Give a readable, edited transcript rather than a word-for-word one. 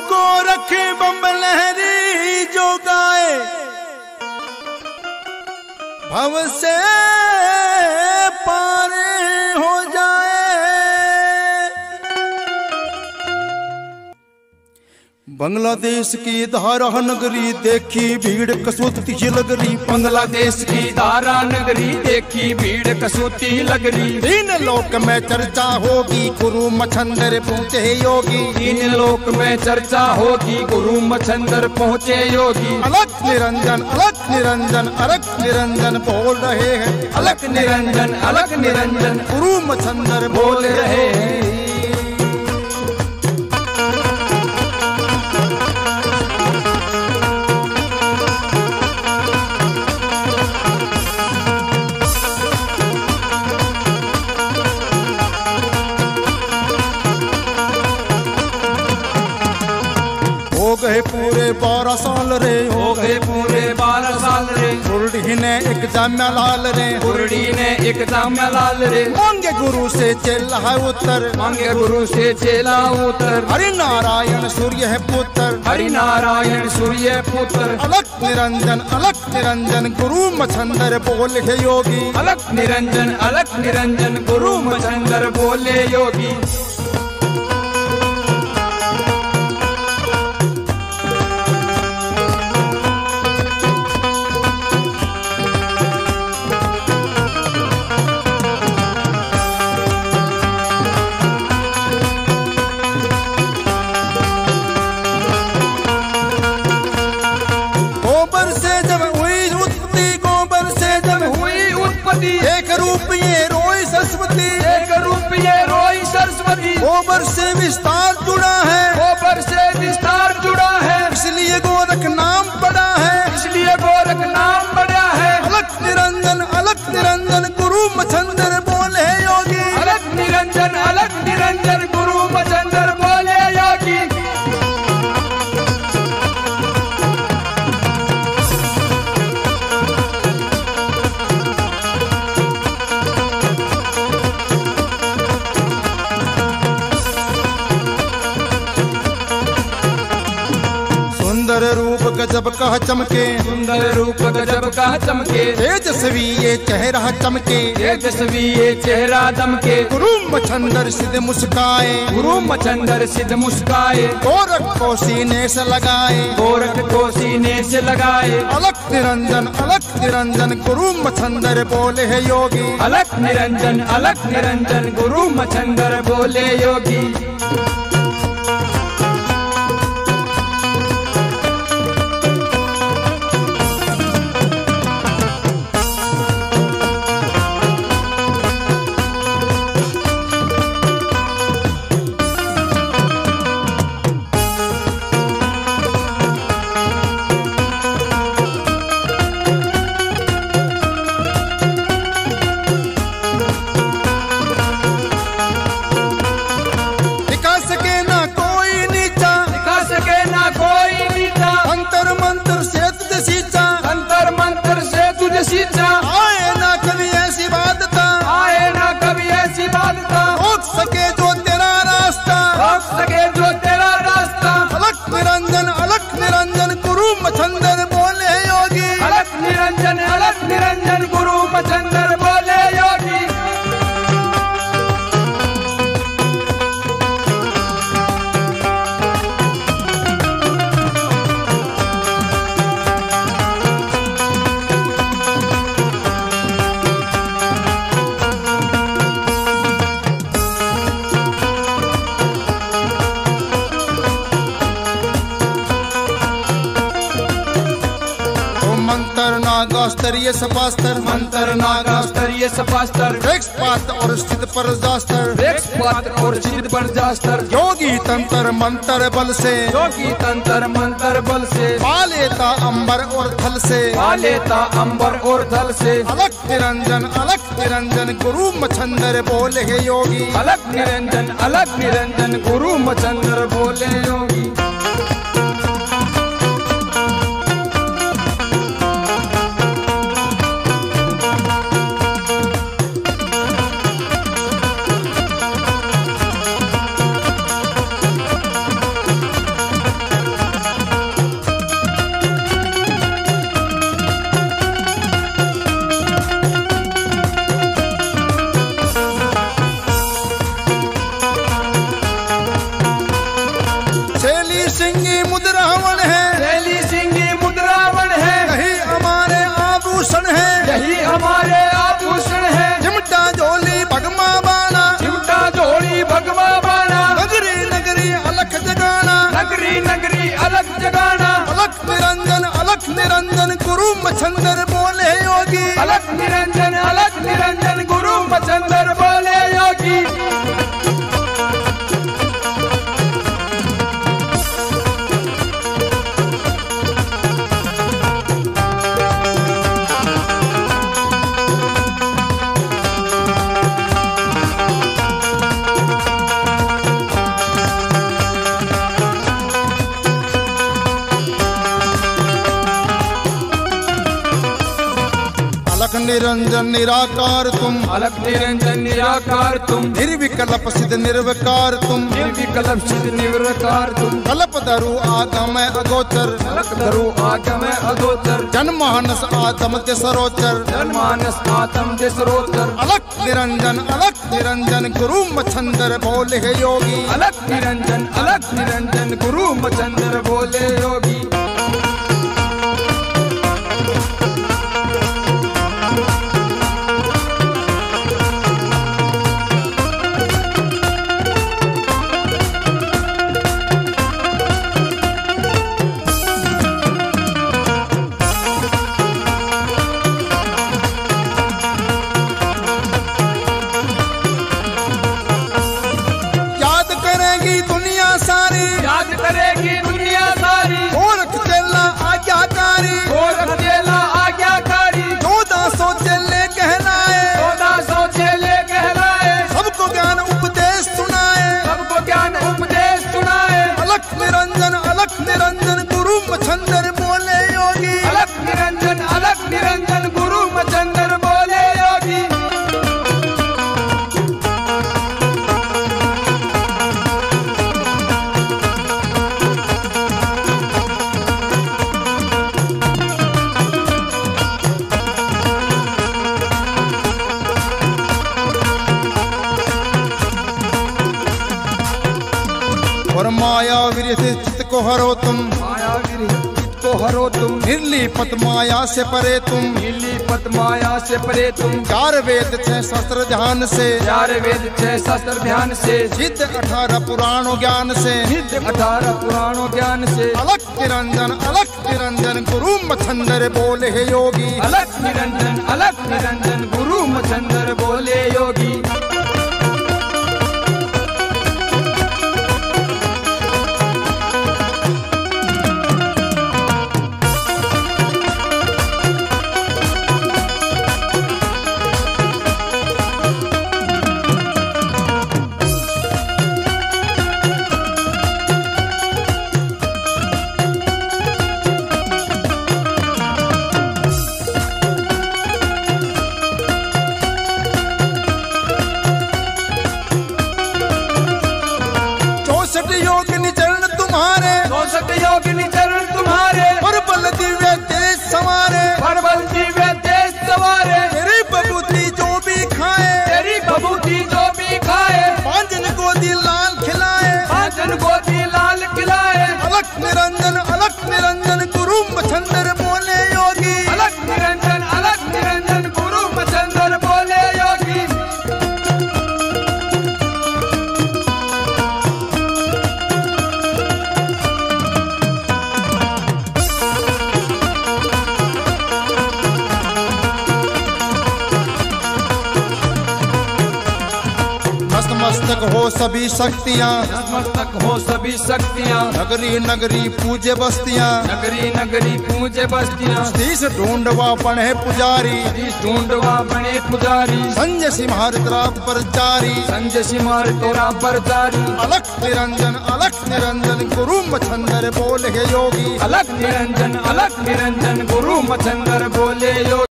को रखे बम लहरी जो गाए, भव से पार हो जाए। बांग्लादेश की धारा नगरी देखी भीड़ कसौती लगरी, बांग्लादेश की धारा नगरी देखी भीड़ कसौती लगरी। तीन लोक में चर्चा होगी गुरु मच्छंदर पहुँचे योगी, तीन लोक में चर्चा होगी गुरु मच्छंदर पहुँचे योगी। अलख निरंजन अलख निरंजन अलख निरंजन बोल रहे हैं, अलख निरंजन अलख निरंजन गुरु मच्छंदर बोल रहे हैं। हो गए पूरे 12 साल रे, हो गए पूरे 12 साल रे। गुरडी ने एक जाम्या लाल रे, गुरडी ने एक जाम्या लाल रे। मांगे गुरु से चेला है उत्तर, मांगे गुरु से चेला उत्तर। हरि नारायण सूर्य है पुत्र, हरि नारायण सूर्य पुत्र। अलख निरंजन गुरु मच्छंदर बोले है योगी, अलख निरंजन गुरु मच्छंदर बोले योगी। एक रूप ये रोई सरस्वती, एक रूप ये रोई सरस्वती। गोबर से विस्तार जुड़ा है, गोबर से विस्तार जुड़ा है। इसलिए गोरख नाम पड़ा है, इसलिए गोरख नाम पड़ा है। अलख निरंजन गुरु मच्छंदर बोले योगी, अलख निरंजन गुरु मच्छंदर बोले योगी। सुंदर रूप गजब का चमके, सुंदर रूप गजब का चमके। तेजस्वी ये चेहरा चमके, तेजस्वी ये चेहरा दमके। गुरु मच्छंदर सिद्ध मुस्काए, गुरु मच्छंदर सिद्ध मुस्काए। गोरख को सीने से लगाए, गोरख को सीने से लगाए। अलख निरंजन गुरु मच्छंदर बोले है योगी, अलख निरंजन गुरु मच्छंदर बोले योगी। आए ना कभी ऐसी बात था, आए ना कभी ऐसी बात था। रोक सके जो तेरा रास्ता, रोक सके जो तेरा रास्ता। अलख निरंजन गुरु मच्छंदर बोले योगी, अलख निरंजन गुरु मच्छंदर बोले योगी। नागास्तरीय सपास्तर, मंत्र नागास्तरीय सपास्तर। वृक्षपात और स्थित पर जास्तर, वृक्षपात और स्थित पर जास्तर। योगी तंत्र मंत्र बल से, योगी तंत्र मंत्र बल से। पा लेता अंबर और थल से, पा लेता अंबर और थल से। अलख निरंजन गुरु मच्छंदर बोले है योगी, अलख निरंजन गुरु मच्छंदर बोले योगी। निरंजन निराकार तुम, अलग निरंजन निराकार तुम, निर्विकल्प सिद्ध निर्विकार तुम, निर्विकल्प सिद्ध निर्विकार तुम, कल्प धरु आगम अगोचर, अलग धरु आगम अगोचर, जनमानस आत्म ते सरोचर, जनमानस आत्म के सरोचर, अलग निरंजन गुरु मच्छंदर बोले हे योगी, अलग निरंजन गुरु मच्छंदर बोले योगी। याद करेगी दुनिया सारी, गोरख चेला आज्ञाकारी, गोरख चेला आज्ञाकारी, 1400 चेले कहलाए, 1400 चेले कहलाए, सबको ज्ञान उपदेश सुनाए, सबको ज्ञान उपदेश सुनाए, अलख निरंजन गुरु मच्छंदर बोले योगी, अलग निरंजन गुरु मच्छंदर बोले योगी। और माया विरह चित्त को हरो तुम, माया चित्त को हरो तुम, निर्लिपत माया से परे तुम, निर्लिपत माया से परे तुम, 4 वेद 6 शास्त्र ध्यान से, 4 वेद 6 शास्त्र ध्यान से, सिद्ध 18 पुराणों ज्ञान से, सिद्ध 18 पुराणों ज्ञान से, अलख निरंजन गुरु मच्छंदर बोले हे योगी, अलग निरंजन गुरु मच्छंदर बोले योगी। योगिनी चरण तुम्हारे, 64 योगिनी चरण तुम्हारे, प्रबल दिव्य तेज सवारे, प्रबल दिव्य तेज सवारे, तेरी बबूती जो भी खाए, तेरी बबूती जो भी खाए, 5 गोदी लाल खिलाए, 5 गोदी लाल खिलाए, अलख निरंजन गुरु मच्छंदर बोले योगी, अलग निरंजन गुरु मच्छंदर बोले योगी। मस्तक हो सभी शक्तियाँ, नतमस्तक हो सभी शक्तियाँ, नगरी नगरी पूजे बस्तियाँ, नगरी नगरी पूजे बस्तियाँ, शीश ढूंढवा बने पुजारी, शीश ढूंढवा बने पुजारी, संजय सिंहार तेरा प्रचारी, संजय सिंहार तेरा प्रचारी, अलख निरंजन गुरु मच्छंदर बोले हे योगी, अलग निरंजन गुरु मच्छंदर बोले योगी।